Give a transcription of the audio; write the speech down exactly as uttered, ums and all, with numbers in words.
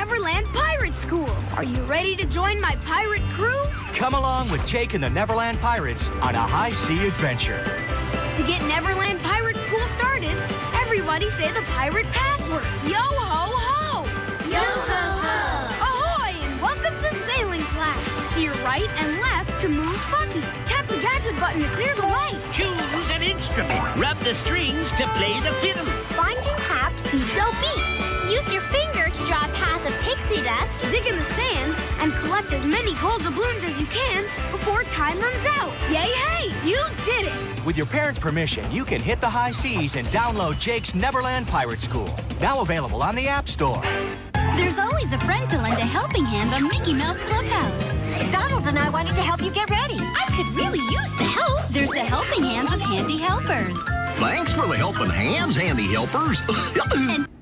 Neverland Pirate School. Are you ready to join my pirate crew? Come along with Jake and the Neverland Pirates on a high-sea adventure. To get Neverland Pirate School started, everybody say the pirate password. Yo-ho-ho! Yo-ho-ho! Ahoy, and welcome to sailing class. Steer right and left to move Bucky. Tap the gadget button to clear the way. Choose an instrument. Rub the strings to play the fiddle. Find and tap seashell beat. Use your finger to draw a path of pixie dust. Dig in the sand and collect as many gold doubloons as you can before time runs out. Yay, hey, you did it! With your parents' permission, you can hit the high seas and download Jake's Neverland Pirate School. Now available on the App Store. There's always a friend to lend a helping hand on Mickey Mouse Clubhouse. Donald and I wanted to help you get ready. I could really use the help. There's the helping hands of Handy Helpers. Thanks for the helping hands, Handy Helpers. And